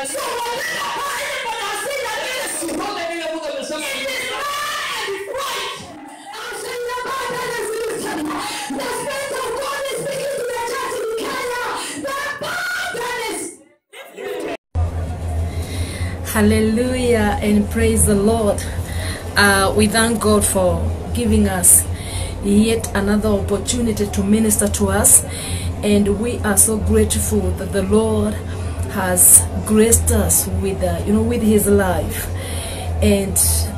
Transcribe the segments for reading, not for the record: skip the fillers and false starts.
So whatever anyone has said against you, it is lie and right. I'm saying about that resolution. The Spirit of God is speaking to the church in Kenya. The burden is Hallelujah and praise the Lord. We thank God for giving us yet another opportunity to minister to us, and we are so grateful that the Lord has graced us with with his life. And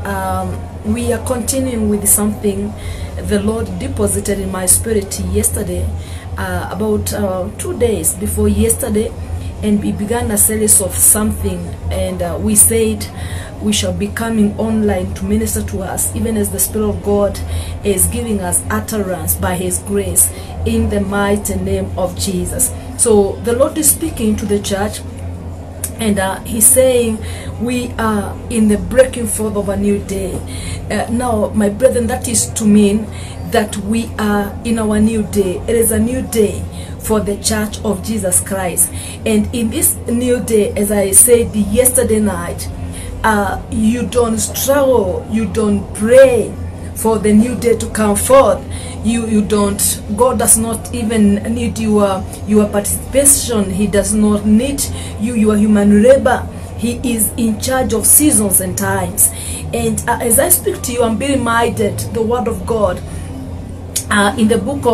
we are continuing with something the Lord deposited in my spirit yesterday, about 2 days before yesterday. And we began a series of something, and we said we shall be coming online to minister to us, even as the Spirit of God is giving us utterance by his grace, in the mighty name of Jesus. So the Lord is speaking to the church, and he's saying we are in the breaking forth of a new day. Now, my brethren, that is to mean that we are in our new day. It is a new day for the Church of Jesus Christ. And in this new day, as I said yesterday night, you don't struggle, you don't pray for the new day to come forth. You don't, God does not even need your participation. He does not need your human labor. He is in charge of seasons and times. And as I speak to you, I'm being reminded the word of God. In the book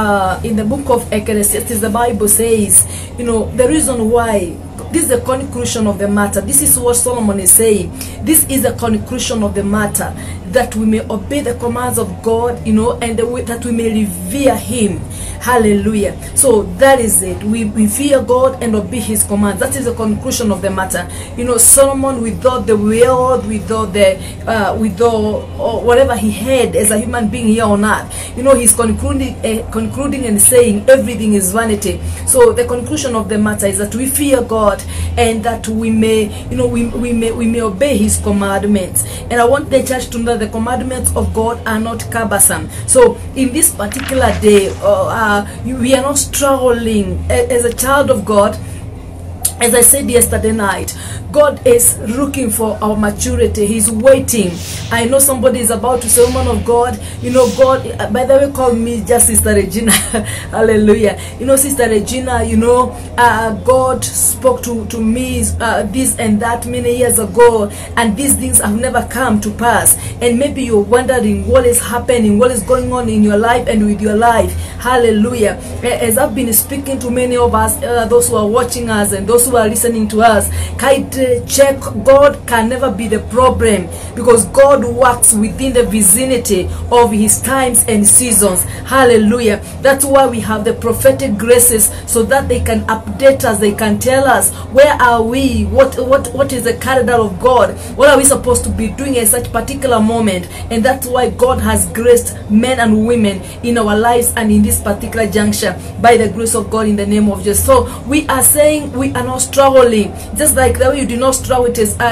of Ecclesiastes, the Bible says, the reason why, this is the conclusion of the matter. This is what Solomon is saying. This is the conclusion of the matter, that we may obey the commands of God, and that we may revere him. Hallelujah. So that is it. We fear God and obey his commands. That is the conclusion of the matter. Solomon, without the world, without whatever he had as a human being here on earth, he's concluding and saying everything is vanity. So the conclusion of the matter is that we fear God, and that we may we may obey his commandments. And I want the church to know the commandments of God are not cumbersome. So in this particular day, we are not struggling as a child of God. As I said yesterday night, God is looking for our maturity. He's waiting. I know somebody is about to say, woman of God, God, by the way, call me just Sister Regina. Hallelujah. Sister Regina, God spoke to me this and that many years ago, and these things have never come to pass. And maybe you're wondering what is happening, what is going on in your life and with your life. Hallelujah. As I've been speaking to many of us, those who are watching us and those who are listening to us, check, God can never be the problem, because God works within the vicinity of his times and seasons. Hallelujah. That's why we have the prophetic graces, so that they can update us, they can tell us where are we, what is the calendar of God, what are we supposed to be doing at such particular moment. And that's why God has graced men and women in our lives and in this particular juncture by the grace of God, in the name of Jesus. So we are saying we are not struggling, just like the way you do not struggle.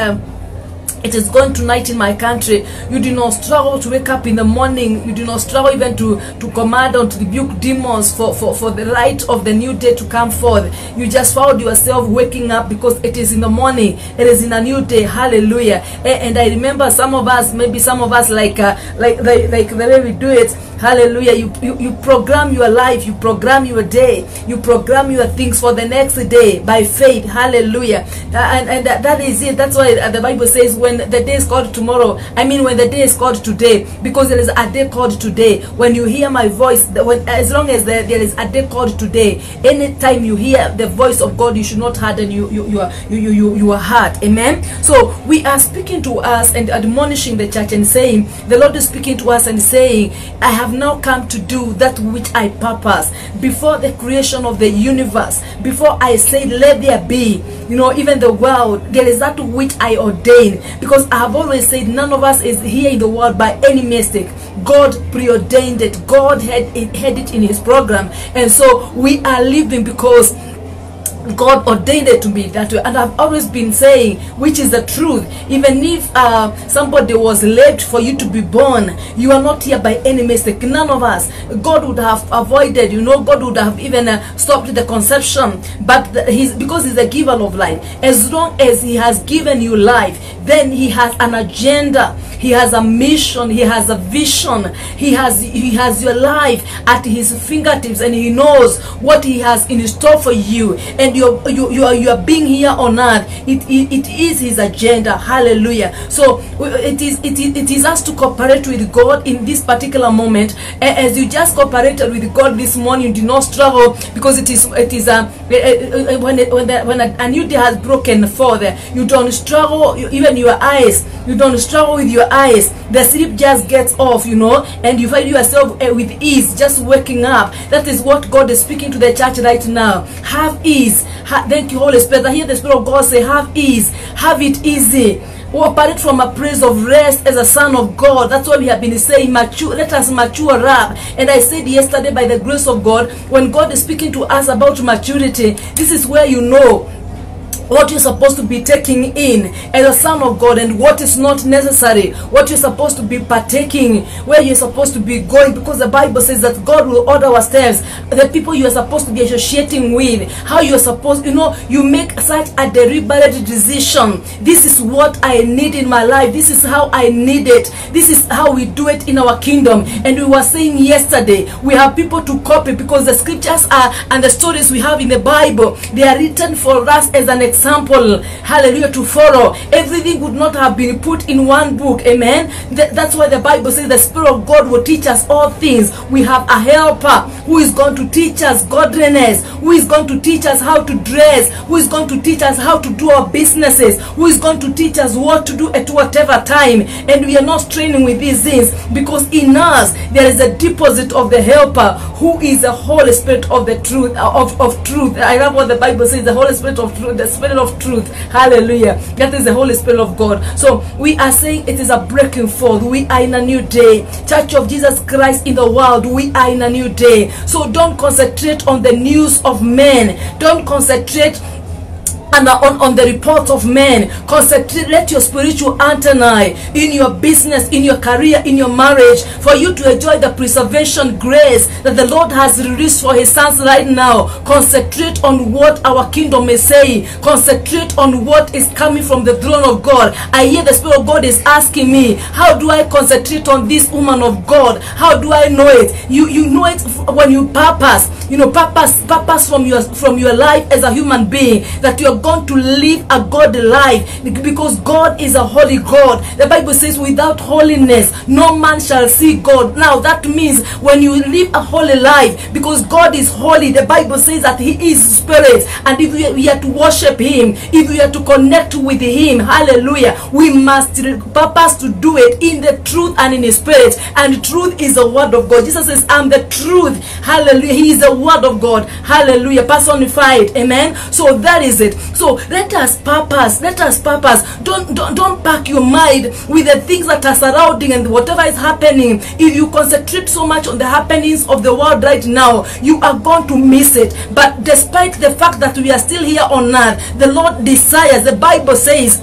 It is going tonight in my country. You do not struggle to wake up in the morning. You do not struggle even to command or to rebuke demons for the light of the new day to come forth. You just found yourself waking up because it is in the morning. It is in a new day. Hallelujah. And I remember some of us, maybe some of us like the way we do it. Hallelujah. You program your life, you program your day, you program your things for the next day by faith. Hallelujah. And that is it. That's why the Bible says, when the day is called tomorrow, when the day is called today, because there is a day called today. When you hear my voice, as long as there is a day called today, anytime you hear the voice of God, you should not harden your heart. Amen. So we are speaking to us and admonishing the church and saying, the Lord is speaking to us and saying, I have now come to do that which I purpose before the creation of the universe. Before I said let there be, even the world, there is that which I ordained. Because I have always said, none of us is here in the world by any mistake. God preordained it. God had it in his program. And so we are living because God ordained it to be that way, and I've always been saying, which is the truth. Even if somebody was late for you to be born, you are not here by any mistake. None of us. God would have avoided, God would have even stopped the conception. But because He's the giver of life. As long as He has given you life, then He has an agenda. He has a mission. He has a vision. He has your life at His fingertips, and He knows what He has in store for you. And you are being here on earth. It is His agenda. Hallelujah. So it is us to cooperate with God in this particular moment. As you just cooperated with God this morning, you did not struggle, because it is when a new day has broken forth, you don't struggle. Even your eyes, you don't struggle with your eyes. The sleep just gets off, and you find yourself with ease, just waking up. That is what God is speaking to the church right now. Have ease. Thank you, Holy Spirit. I hear the Spirit of God say, have ease, have it easy. Operate from a place of rest as a son of God. That's why we have been saying, mature. Let us mature up. And I said yesterday, by the grace of God, when God is speaking to us about maturity, this is where you know what you're supposed to be taking in as a son of God, and what is not necessary, what you're supposed to be partaking, where you're supposed to be going, because the Bible says that God will order our steps. The people you are supposed to be associating with, how you're supposed, you make such a deliberate decision. This is what I need in my life. This is how I need it. This is how we do it in our kingdom. And we were saying yesterday, we have people to copy, because the scriptures are, and the stories we have in the Bible, they are written for us as an example, hallelujah, to follow. Everything would not have been put in one book. Amen. That's why the Bible says the Spirit of God will teach us all things. We have a helper who is going to teach us godliness, who is going to teach us how to dress, who is going to teach us how to do our businesses, who is going to teach us what to do at whatever time. And we are not straining with these things, because in us there is a deposit of the helper, who is the Holy Spirit of the truth, of truth. I love what the Bible says, the Holy Spirit of truth, the Spirit of truth. Hallelujah. That is the Holy Spirit of God. So we are saying it is a breaking forth. We are in a new day. Church of Jesus Christ in the world, we are in a new day. So don't concentrate on the news of men. Don't concentrate and on the reports of men. Concentrate, let your spiritual antennae in your business, in your career, in your marriage, for you to enjoy the preservation grace that the Lord has released for His sons right now. Concentrate on what our kingdom is saying. Concentrate on what is coming from the throne of God. I hear the Spirit of God is asking me, how do I concentrate on this woman of God? How do I know it? You know it when you purpose. Purpose from your life as a human being, that you are going to live a godly life, because God is a holy God. The Bible says without holiness no man shall see God. Now that means when you live a holy life, because God is holy, the Bible says that He is spirit, and if we are to worship Him, if we are to connect with Him, hallelujah, we must purpose to do it in the truth and in His spirit. And truth is the word of God. Jesus says, I'm the truth. Hallelujah. He is the word of God. Hallelujah. Personified. Amen. So that is it. So let us purpose. Let us purpose. Don't pack your mind with the things that are surrounding and whatever is happening. If you concentrate so much on the happenings of the world right now, you are going to miss it. But despite the fact that we are still here on earth, the Lord desires, the Bible says,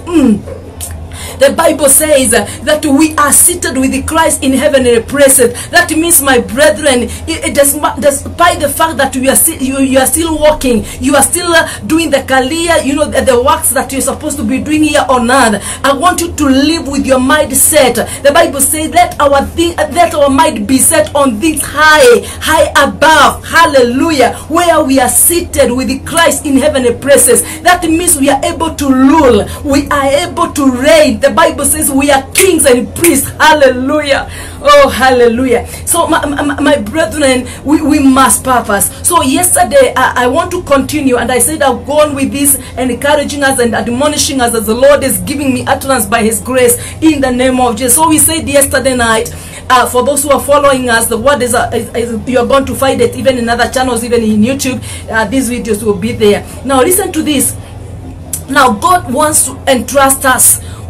the Bible says that we are seated with Christ in heavenly places. That means, my brethren, despite the fact that you are still walking, you are still doing the career, the works that you're supposed to be doing here on earth, I want you to live with your mindset. The Bible says, let our mind be set on things high above. Hallelujah. Where we are seated with Christ in heavenly places. That means we are able to rule. We are able to reign. The Bible says we are kings and priests. Hallelujah. Oh, hallelujah. So my brethren, we must purpose. So yesterday I want to continue, and I said I'll go on with this, encouraging us and admonishing us as the Lord is giving me utterance by His grace in the name of Jesus. So we said yesterday night, for those who are following us, the word is you are going to find it even in other channels, even in YouTube. These videos will be there. Now listen to this. Now God wants to entrust us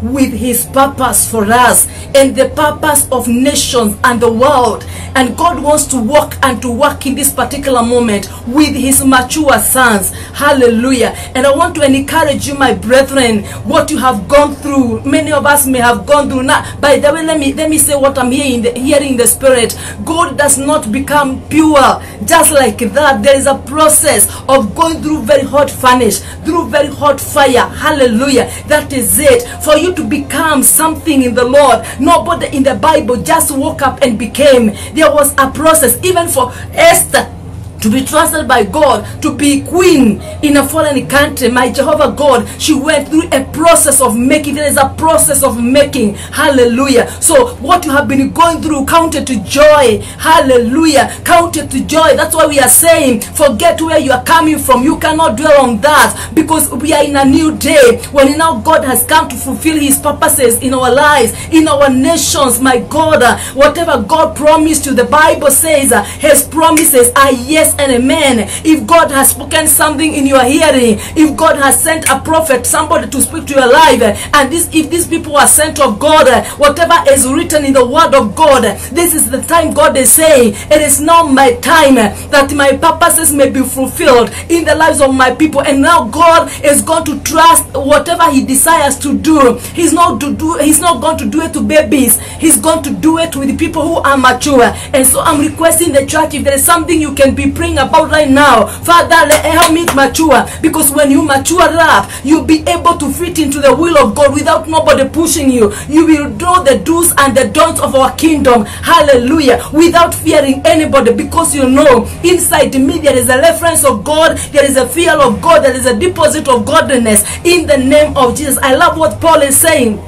with his purpose for us and the purpose of nations and the world. And God wants to walk and to work in this particular moment with his mature sons. Hallelujah. And I want to encourage you, my brethren, what you have gone through. Many of us may have gone through. Now, by the way, let me say what I'm hearing in the spirit. God does not become pure just like that. There is a process of going through very hot furnace, through very hot fire. Hallelujah. That is it. For you to become something in the Lord. Nobody in the Bible just woke up and became. There was a process, even for Esther to be trusted by God to be queen in a foreign country. My Jehovah God, she went through a process of making. There is a process of making. Hallelujah. So what you have been going through, count it to joy. Hallelujah. Count it to joy. That's why we are saying, forget where you are coming from. You cannot dwell on that, because we are in a new day when now God has come to fulfill his purposes in our lives, in our nations. My God, whatever God promised you, the Bible says his promises are yes and amen. If God has spoken something in your hearing, if God has sent a prophet, somebody to speak to your life, and if these people are sent of God, whatever is written in the word of God, this is the time God is saying, it is now my time that my purposes may be fulfilled in the lives of my people. And now God is going to trust whatever he desires to do. He's not going to do it to babies. He's going to do it with people who are mature. And so I'm requesting the church, if there is something you can be praying about right now, Father, help me mature, because when you mature up, you'll be able to fit into the will of God without nobody pushing you. You will know the do's and the don'ts of our kingdom. Hallelujah. Without fearing anybody, because you know inside me there is a reference of God, there is a fear of God, there is a deposit of godliness in the name of Jesus. I love what Paul is saying.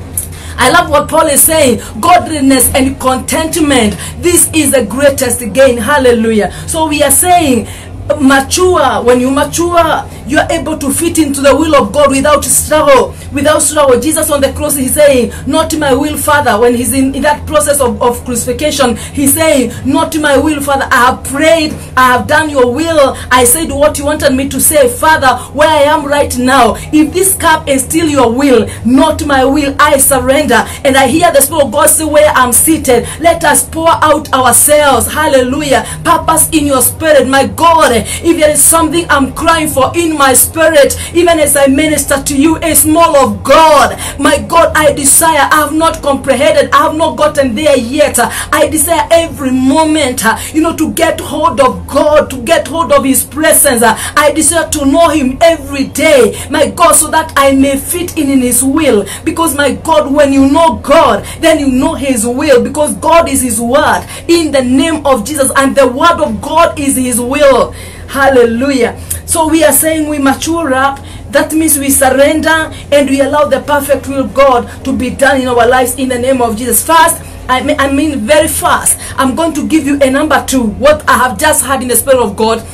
I love what Paul is saying. Godliness and contentment. This is the greatest gain. Hallelujah. So we are saying, mature. When you mature, you are able to fit into the will of God without struggle. Without struggle. Jesus on the cross, he's saying, not my will, Father. When he's in that process of crucifixion, he's saying, not my will, Father. I have prayed, I have done your will. I said what you wanted me to say. Father, where I am right now, if this cup is still your will, not my will, I surrender. And I hear the Spirit of God say, where I'm seated, let us pour out ourselves. Hallelujah. Purpose in your spirit, my God. If there is something I'm crying for in my spirit, even as I minister to you, it's more of God. My God, I desire, I have not comprehended, I have not gotten there yet. I desire every moment, to get hold of God, to get hold of his presence. I desire to know him every day, my God, so that I may fit in his will. Because my God, when you know God, then you know his will, because God is his word in the name of Jesus, and the word of God is his will. Hallelujah. So we are saying we mature up. That means we surrender and we allow the perfect will of God to be done in our lives in the name of Jesus. First, I mean very fast, I'm going to give you a number 2, what I have just heard in the Spirit of God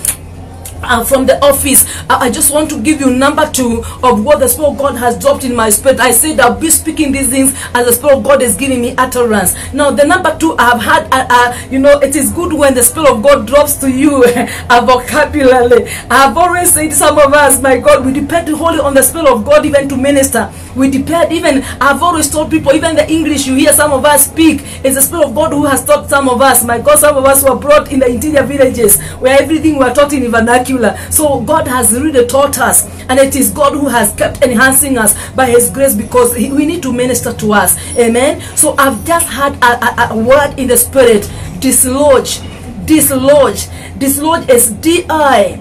from the office. I just want to give you number 2 of what the Spirit of God has dropped in my spirit. I said I'll be speaking these things as the Spirit of God is giving me utterance. Now the number 2 I have had, it is good when the Spirit of God drops to you a vocabulary. I have always said, some of us, my God, we depend wholly on the Spirit of God even to minister. We depend, even I've always told people, even the English you hear some of us speak, is the Spirit of God who has taught some of us. My God, some of us were brought in the interior villages where everything we are taught in vernacular. So God has really taught us, and it is God who has kept enhancing us by his grace, because we need to minister to us. Amen. So I've just had a word in the spirit. Dislodge. Dislodge. Dislodge is D-I-S-L-O-D-G-E.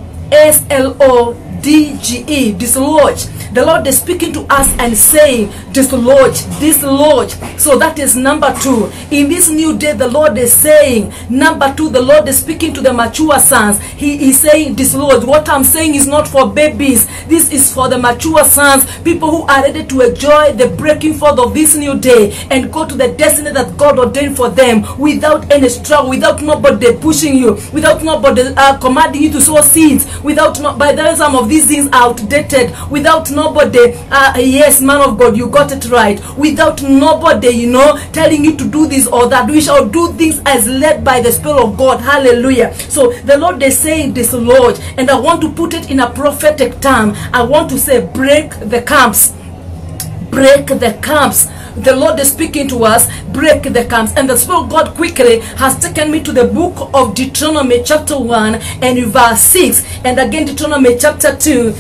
Dislodge. The Lord is speaking to us and saying, dislodge, dislodge. So that is number 2. In this new day, the Lord is saying, number 2, the Lord is speaking to the mature sons. He is saying, dislodge. What I'm saying is not for babies. This is for the mature sons, people who are ready to enjoy the breaking forth of this new day and go to the destiny that God ordained for them without any struggle, without nobody pushing you, without nobody commanding you to sow seeds, without, by the way, some of these things are outdated, without nobody, yes, man of God, you got it right, without nobody, telling you to do this or that. We shall do things as led by the Spirit of God. Hallelujah. So the Lord is saying dislodge, and I want to put it in a prophetic term. I want to say break the camps. break the camps. The Lord is speaking to us, break the camps. And the Spirit of God quickly has taken me to the book of Deuteronomy chapter 1 and verse 6. And again Deuteronomy chapter 2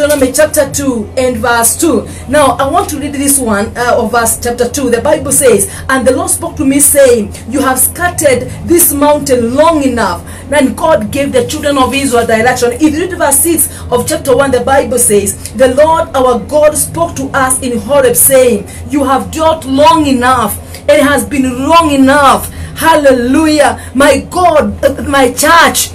and verse 2. Now I want to read this one of verse chapter 2. The Bible says, and the Lord spoke to me saying, you have scattered this mountain long enough. Then God gave the children of Israel direction. If you read verse 6 of chapter 1, the Bible says, the Lord our God spoke to us in Horeb saying, you have dwelt long enough. It has been long enough. Hallelujah. My God, my church,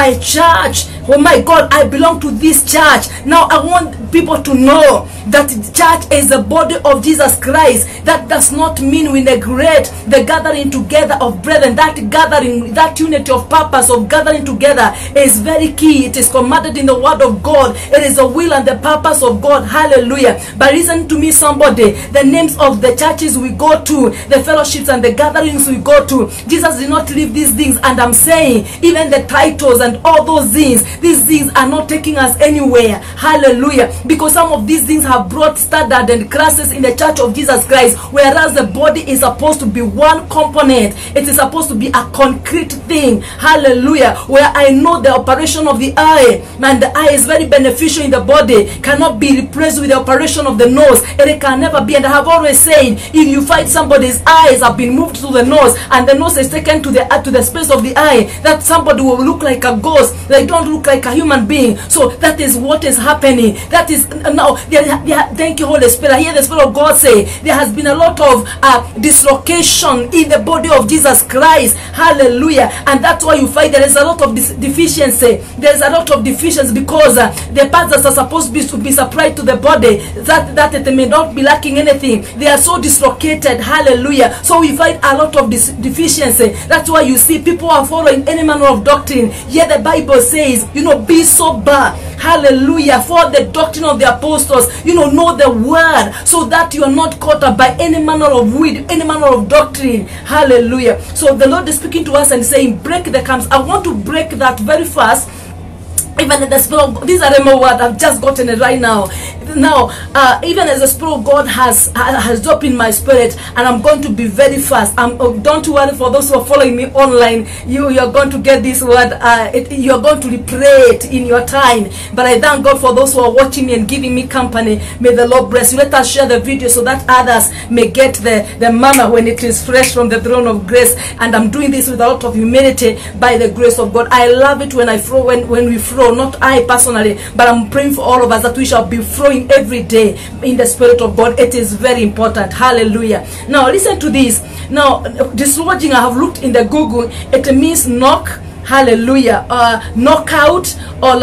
oh my God, I belong to this church. Now I want people to know that the church is the body of Jesus Christ. That does not mean we neglect the gathering together of brethren. That gathering, that unity of purpose of gathering together is very key. It is commanded in the word of God. It is the will and the purpose of God. Hallelujah. But listen to me, somebody, the names of the churches we go to, the fellowships and the gatherings we go to, Jesus did not leave these things. And I'm saying, even the titles and all those things, these things are not taking us anywhere. Hallelujah. Because some of these things have brought standard and classes in the church of Jesus Christ, whereas the body is supposed to be one component. It is supposed to be a concrete thing. Hallelujah. Where I know the operation of the eye, and the eye is very beneficial in the body, cannot be replaced with the operation of the nose. It can never be. And I have always said, if you find somebody's eyes have been moved to the nose and the nose is taken to the space of the eye, that somebody will look like a ghost. They don't look like a human being. So that is what is happening. That is now. Thank you, Holy Spirit. I hear the Spirit of God say there has been a lot of dislocation in the body of Jesus Christ. Hallelujah. And that's why you find there is a lot of deficiency. There is a lot of deficiency because the parts that are supposed to be supplied to the body, that it may not be lacking anything, they are so dislocated. Hallelujah. So we find a lot of deficiency. That's why you see people are following any manner of doctrine. Yet the Bible says, be sober. Hallelujah. For the doctrine of the apostles, know the word, so that you are not caught up by any manner of weed, any manner of doctrine. Hallelujah. So the Lord is speaking to us and saying, break the camps. I want to break that very fast. Even in the Spirit of, these are the more words, I've just gotten it right now. Now, even as the Spirit of God has dropped in my spirit, and I'm going to be very fast. Don't worry, for those who are following me online, you are going to get this word. You are going to replay it in your time. But I thank God for those who are watching me and giving me company. May the Lord bless you. Let us share the video so that others may get the manna when it is fresh from the throne of grace. And I'm doing this with a lot of humility by the grace of God. I love it when when we flow. Not I personally, but I'm praying for all of us that we shall be flowing every day in the Spirit of God. It is very important. Hallelujah. Now listen to this. Now dislodging, I have looked in the Google. It means knock. Hallelujah. Knockout, or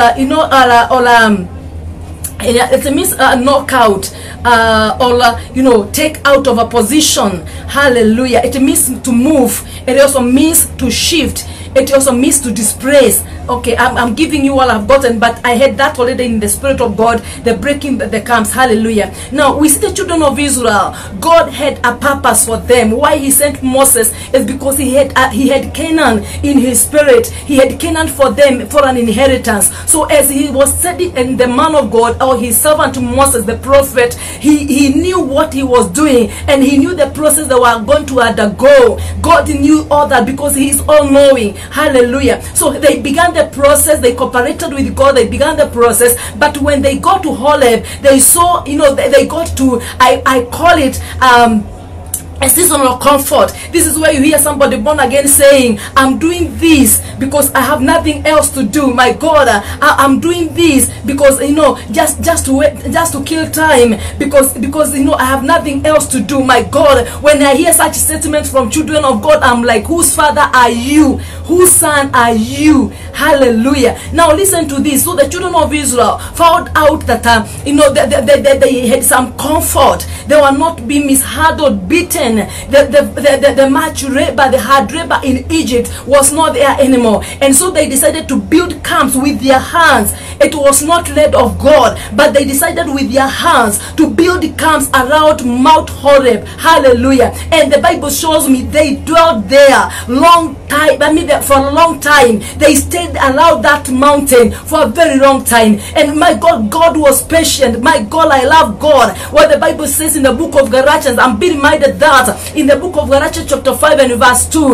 it means knockout, or take out of a position. Hallelujah. It means to move. It also means to shift. It also means to displace. Okay, I'm giving you all I've gotten, but I had that already in the Spirit of God, the breaking the camps. Hallelujah. Now we see the children of Israel. God had a purpose for them. Why he sent Moses is because he had Canaan in his spirit. He had Canaan for them for an inheritance. So as he was setting, and the man of God, or his servant Moses, the prophet, he knew what he was doing, and he knew the process they were going to undergo. God knew all that because he is all knowing. Hallelujah. So they began the process. They cooperated with God. They began the process. But when they got to Horeb, they saw, they got to, I call it a season of comfort. This is where you hear somebody born again saying, I'm doing this because I have nothing else to do. My God, I'm doing this because just to kill time, because I have nothing else to do. My God, when I hear such statements from children of God, I'm like, whose father are you? Whose son are you? Hallelujah. Now listen to this. So the children of Israel found out that they had some comfort. They were not being mishandled, beaten. then the much labor, the hard labor in Egypt was not there anymore. And so they decided to build camps with their hands. It was not led of God, but they decided with their hands to build camps around Mount Horeb. Hallelujah. And the Bible shows me they dwelt there long time. For a long time. They stayed around that mountain for a very long time. And my God, God was patient. My God, I love God. What the Bible says in the book of Galatians, I'm being reminded that in the book of Galatians chapter 5 and verse 2,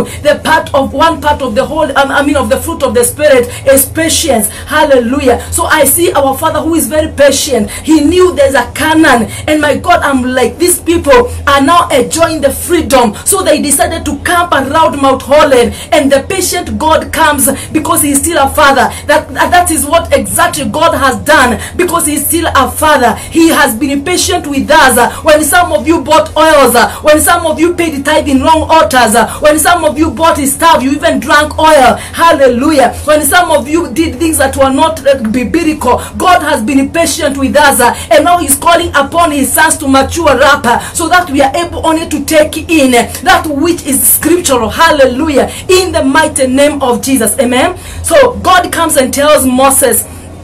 one part of the whole, of the fruit of the Spirit is patience. Hallelujah. So I see our Father who is very patient. He knew there's a Canaan. And my God, I'm like, these people are now enjoying the freedom. So they decided to camp around Mount Horeb. And the patient God comes because He's still a Father. That is what exactly God has done, because He's still a Father. He has been patient with us. When some of you bought oils, when some of you paid tithe in wrong altars, when some of you bought His stuff, you even drank oil. Hallelujah. When some of you did things that were not biblical, God has been patient with us, and now He's calling upon His sons to mature up, so that we are able only to take in that which is scriptural. Hallelujah. In the mighty name of Jesus. Amen. So God comes and tells Moses,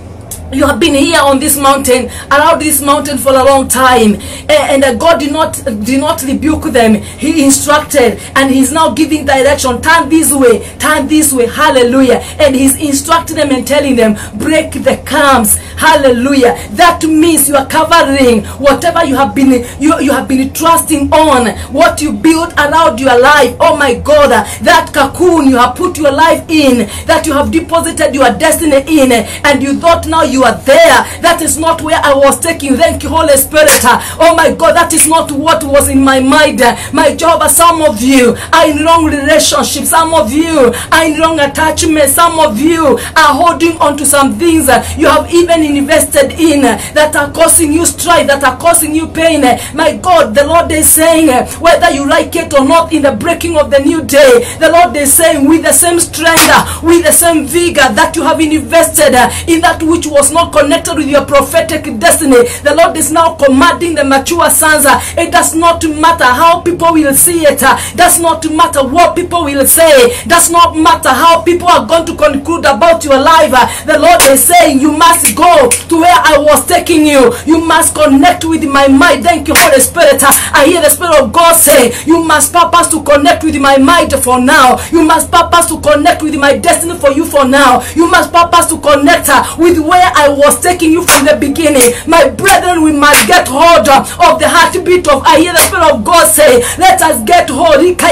you have been here on this mountain, around this mountain for a long time, and God did not rebuke them. He instructed, and He's now giving direction. Turn this way, turn this way. Hallelujah. And He's instructing them and telling them, break the camps. Hallelujah. That means you are covering whatever you have been trusting on, what you built around your life. Oh my God, that cocoon you have put your life in, that you have deposited your destiny in, and you thought now you are there. That is not where I was taking you. Thank you, Holy Spirit. Oh my God, that is not what was in my mind. My Jehovah, some of you are in wrong relationships. Some of you are in wrong attachment. Some of you are holding on to some things you have even invested in that are causing you strife, that are causing you pain. My God, the Lord is saying, whether you like it or not, in the breaking of the new day, the Lord is saying, with the same strength, with the same vigor that you have invested in that which was not connected with your prophetic destiny, the Lord is now commanding the mature sons. It does not matter how people will see it, does not matter what people will say, does not matter how people are going to conclude about your life. The Lord is saying, you must go to where I was taking you. You must connect with my mind. Thank you, Holy Spirit. I hear the Spirit of God say, you must purpose to connect with my mind for now. You must purpose to connect with my destiny for you for now. You must purpose to connect with where I was taking you from the beginning. My brethren, we must get hold of the heartbeat of, I hear the Spirit of God say, let us get hold.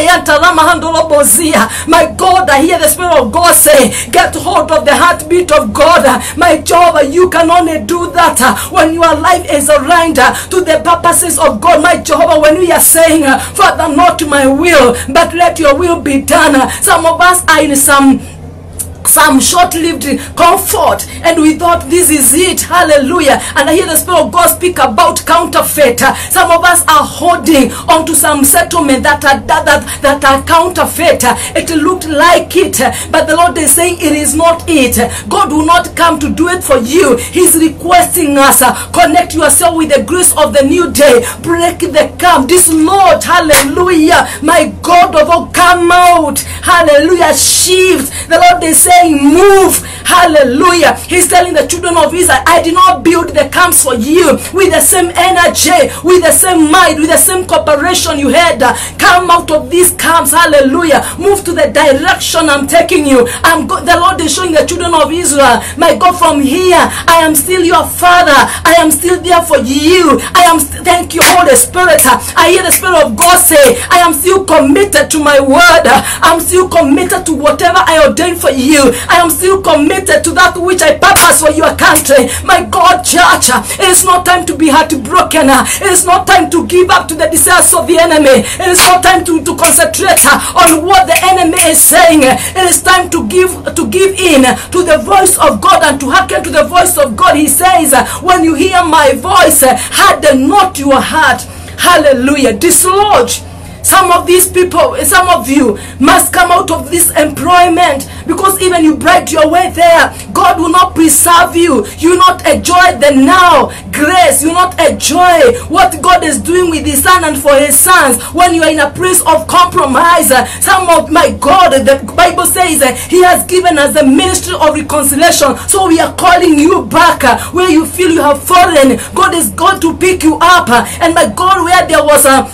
My God, I hear the Spirit of God say, get hold of the heartbeat of God. My Jehovah, you can only do that when your life is aligned to the purposes of God. My Jehovah, when we are saying, Father, not my will, but let your will be done. Some of us are in some short-lived comfort, and we thought this is it. Hallelujah. And I hear the Spirit of God speak about counterfeit. Some of us are holding on to some settlement that are counterfeit. It looked like it, but the Lord is saying it is not it. God will not come to do it for you. He's requesting us, connect yourself with the grace of the new day. Break the camp. This Lord, hallelujah, my God of all, come out. Hallelujah. Shift. The Lord is saying, move. Hallelujah. He's telling the children of Israel, I did not build the camps for you with the same energy, with the same mind, with the same cooperation you had. Come out of these camps. Hallelujah. Move to the direction I'm taking you. The Lord is showing the children of Israel, my God, from here, I am still your Father. I am still there for you. Thank you, Holy Spirit. I hear the Spirit of God say, I am still committed to my word. I'm still committed to whatever I ordained for you. I am still committed to that which I purpose for your country. My God, church, it is not time to be heartbroken. It is not time to give up to the desires of the enemy. It is not time to concentrate on what the enemy is saying. It is time to give in to the voice of God and to hearken to the voice of God. He says, when you hear my voice, harden not your heart. Hallelujah. Dislodge Some of these people, some of you must come out of this employment, because even you bright your way there, God will not preserve you. You will not enjoy the now grace. You will not enjoy what God is doing with his son and for his sons when you are in a place of compromise. Some of, my God, the Bible says he has given us the ministry of reconciliation. So we are calling you back where you feel you have fallen. God is going to pick you up. And my God, where there was a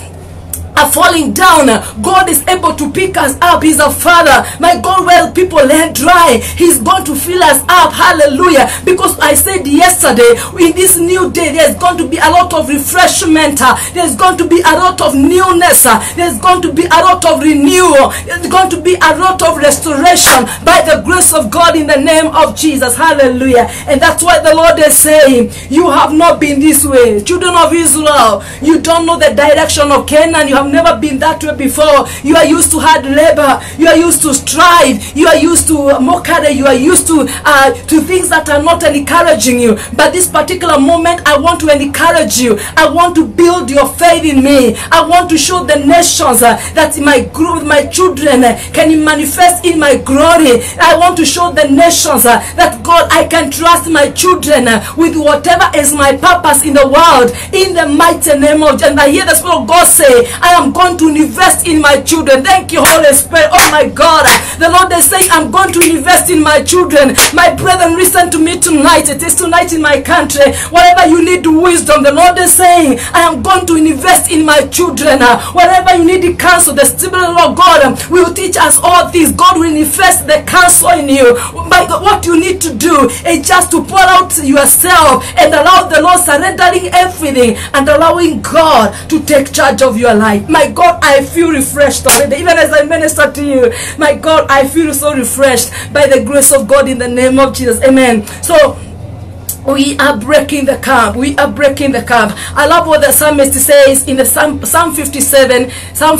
falling down, God is able to pick us up. He's a father. My God, where people lay dry, he's going to fill us up. Hallelujah. Because I said yesterday, in this new day, there's going to be a lot of refreshment. There's going to be a lot of newness. There's going to be a lot of renewal. There's going to be a lot of restoration by the grace of God in the name of Jesus. Hallelujah. And that's why the Lord is saying, you have not been this way. Children of Israel, you don't know the direction of Canaan. You have never been that way before. You are used to hard labor. You are used to strife. You are used to mockery. You are used to things that are not encouraging you. But this particular moment, I want to encourage you. I want to build your faith in me. I want to show the nations that my group, my children can manifest in my glory. I want to show the nations that God, I can trust my children with whatever is my purpose in the world, in the mighty name of Jesus. And I hear the Spirit of God say, I am going to invest in my children. Thank you, Holy Spirit. Oh my God, the Lord is saying, I'm going to invest in my children. My brethren, listen to me tonight. It is tonight in my country. Whatever you need wisdom, the Lord is saying, I am going to invest in my children. Whatever you need counsel, the Spirit of God will teach us all things. God will invest the counsel in you. My God, what you need to do is just to pour out yourself and allow the Lord, surrendering everything and allowing God to take charge of your life. My God, I feel refreshed already. Even as I minister to you, my God, I feel so refreshed by the grace of God in the name of Jesus. Amen. So we are breaking the camp. We are breaking the camp. I love what the psalmist says in the Psalm 57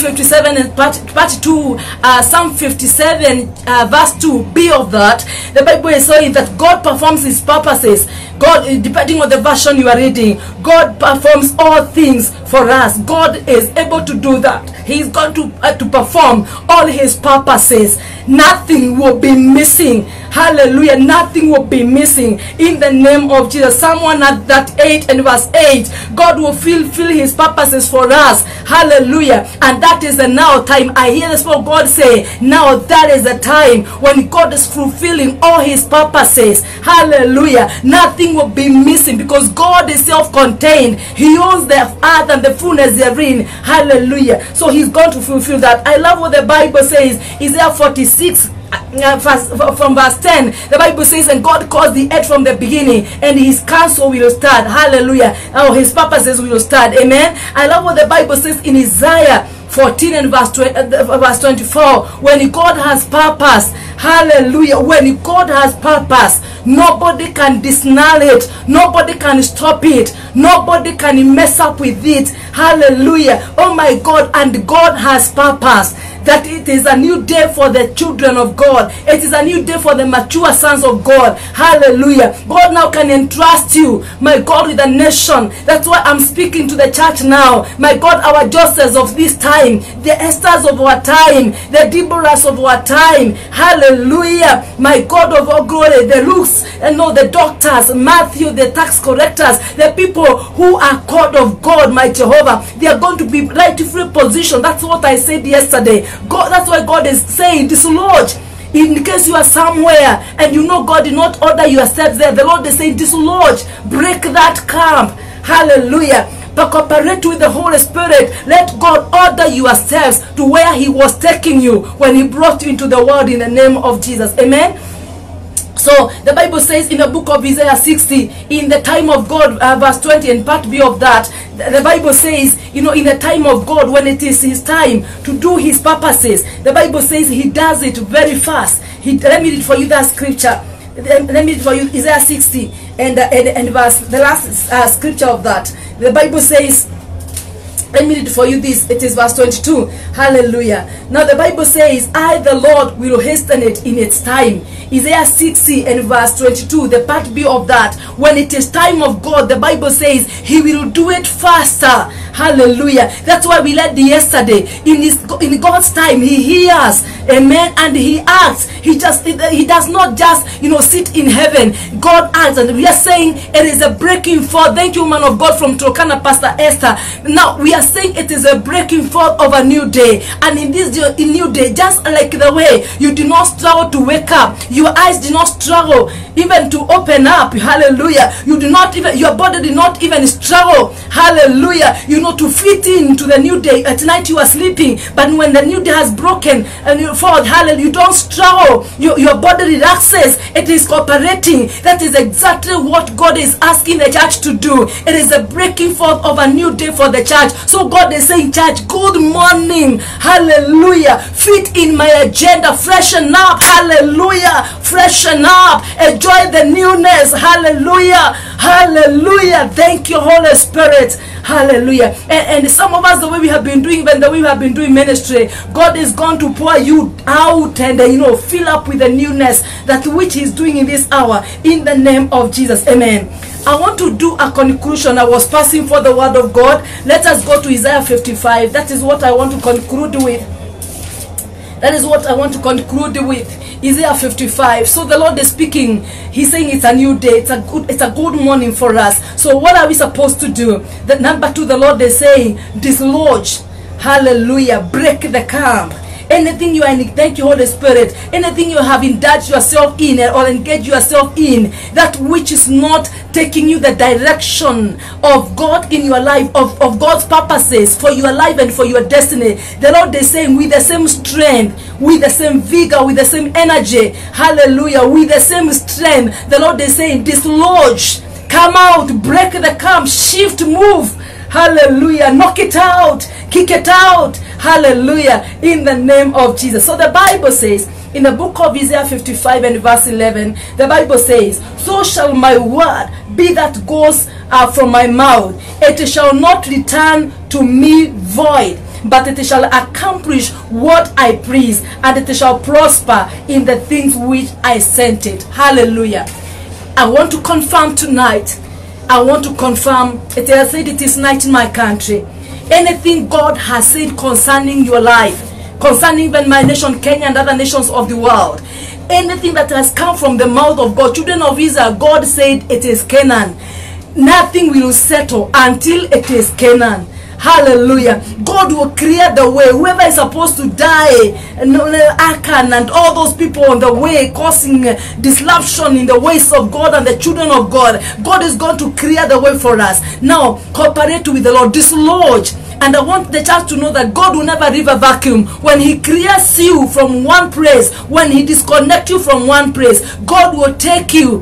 and part 2, Psalm 57 verse 2. Be of that. The Bible is saying that God performs his purposes. God, depending on the version you are reading, God performs all things for us. God is able to do that. He is going to perform all his purposes. Nothing will be missing. Hallelujah. Nothing will be missing in the name of Jesus. Someone at that 8 and verse 8, God will fulfill his purposes for us. Hallelujah. And that is the now time. I hear the Spirit of God say, now that is the time when God is fulfilling all his purposes. Hallelujah. Nothing will be missing because God is self-contained. He owns the earth and the fullness therein. Hallelujah. So he's going to fulfill that. I love what the Bible says. Isaiah 46 from verse 10, the Bible says, and God caused the earth from the beginning, and his counsel will stand. Hallelujah. Oh, his purposes will stand. Amen. I love what the Bible says in Isaiah 14 and verse 24. When God has purpose, hallelujah, when God has purpose, nobody can disannul it, nobody can stop it, nobody can mess up with it. Hallelujah. Oh my God. And God has purpose. That it is a new day for the children of God. It is a new day for the mature sons of God. Hallelujah. God now can entrust you, my God, with a nation. That's why I'm speaking to the church now. My God, our Josephs of this time, the Esthers of our time, the Deborahs of our time. Hallelujah. My God of all glory, the Luke's, the doctors, Matthew, the tax collectors, the people who are called of God, my Jehovah, they are going to be rightfully positioned. That's what I said yesterday. God, that's why God is saying, dislodge. In case you are somewhere and you know God did not order your steps there, the Lord is saying, dislodge, break that camp. Hallelujah. Cooperate with the Holy Spirit. Let God order your steps to where he was taking you when he brought you into the world in the name of Jesus. Amen. So the Bible says in the book of Isaiah 60, in the time of God, verse 20 and part B of that, the Bible says, in the time of God, when it is his time to do his purposes, the Bible says he does it very fast. Let me read for you that scripture. Let me read for you Isaiah 60 and verse, the last scripture of that. The Bible says, let me read for you this. It is verse 22. Hallelujah. Now the Bible says, I the Lord will hasten it in its time. Isaiah 60 and verse 22, the part B of that. When it is time of God, the Bible says he will do it faster. Hallelujah. That's why we read yesterday. In God's time, He hears, amen, and He acts. He does not just sit in heaven. God acts, and we are saying it is a breaking forth. Thank you, man of God from Turkana, Pastor Esther. Now we are saying it is a breaking forth of a new day, and in this new day, just like the way you did not struggle to wake up, your eyes did not struggle even to open up. Hallelujah. Your body did not even struggle. Hallelujah. To fit into the new day. At night you are sleeping, but when the new day has broken and you fall, hallelujah, you don't struggle. Your body relaxes. It is cooperating. That is exactly what God is asking the church to do. It is a breaking forth of a new day for the church. So God is saying, church, good morning. Hallelujah. Fit in my agenda. Freshen up. Hallelujah. Freshen up. Enjoy the newness. Hallelujah. Hallelujah. Thank you, Holy Spirit. Hallelujah. And some of us, the way we have been doing, when the way we have been doing ministry, God is going to pour you out and fill up with the newness that which He's doing in this hour, in the name of Jesus. Amen. I want to do a conclusion. I was passing for the word of God. Let us go to Isaiah 55. That is what I want to conclude with. That is what I want to conclude with. Isaiah 55. So the Lord is speaking. He's saying it's a new day. It's a good morning for us. So what are we supposed to do? The number 2, the Lord is saying, dislodge. Hallelujah. Break the camp. Anything you are in, thank you, Holy Spirit. Anything you have indulged yourself in or engaged yourself in, that which is not taking you the direction of God in your life, of God's purposes for your life and for your destiny. The Lord is saying, with the same strength, with the same vigor, with the same energy, hallelujah, with the same strength, the Lord is saying, dislodge, come out, break the camp, shift, move. Hallelujah. Knock it out. Kick it out. Hallelujah. In the name of Jesus. So the Bible says in the book of Isaiah 55 and verse 11, the Bible says, so shall my word be that goes from my mouth. It shall not return to me void, but it shall accomplish what I please, and it shall prosper in the things which I sent it. Hallelujah. I want to confirm tonight. I want to confirm, it has said it is night in my country. Anything God has said concerning your life, concerning even my nation, Kenya, and other nations of the world, anything that has come from the mouth of God, children of Israel, God said it is Canaan. Nothing will settle until it is Canaan. Hallelujah. God will clear the way. Whoever is supposed to die, Achan and all those people on the way causing disruption in the ways of God and the children of God, God is going to clear the way for us. Now, cooperate with the Lord. Dislodge. And I want the church to know that God will never leave a vacuum. When He clears you from one place, when He disconnects you from one place, God will take you.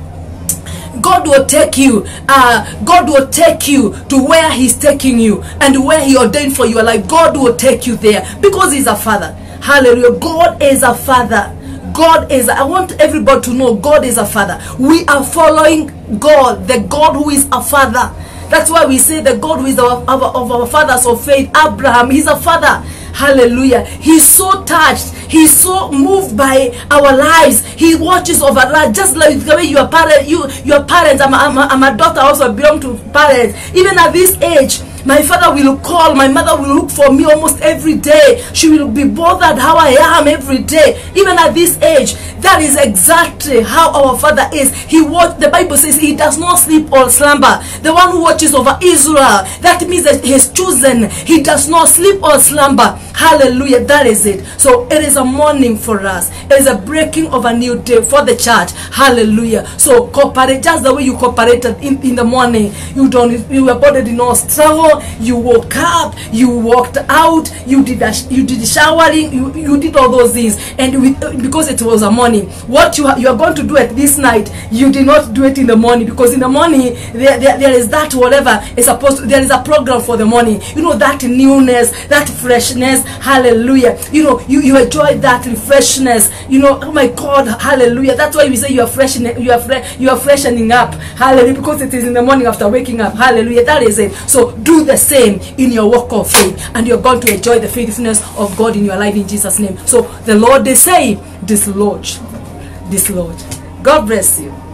God will take you. God will take you to where He's taking you and where He ordained for your life. God will take you there because He's a Father. Hallelujah. God is a Father. God is, I want everybody to know God is a Father. We are following God, the God who is a Father. That's why we say the God who is of our fathers of faith, Abraham, He's a Father. Hallelujah. He's so touched. He's so moved by our lives. He watches over us, just like the way your parents. I'm a daughter, also belong to parents. Even at this age, my father will call, my mother will look for me almost every day. She will be bothered how I am every day. Even at this age, that is exactly how our Father is. The Bible says He does not sleep or slumber. The one who watches over Israel, that means that He is chosen. He does not sleep or slumber. Hallelujah. That is it. So it is a morning for us. It is a breaking of a new day for the church. Hallelujah. So cooperate just the way you cooperated in the morning. Your body did not struggle. You woke up, you walked out, you did showering, you did all those things, and because it was a morning, what you are going to do at this night, you did not do it in the morning, because in the morning there is that whatever is supposed to, there is a program for the morning, that newness, that freshness. Hallelujah. You enjoy that freshness. Oh my God, hallelujah. That's why we say you are freshening up. Hallelujah, because it is in the morning after waking up. Hallelujah. That is it. So do the same in your walk of faith, and you're going to enjoy the faithfulness of God in your life in Jesus' name. So the Lord, they say, dislodge. God bless you.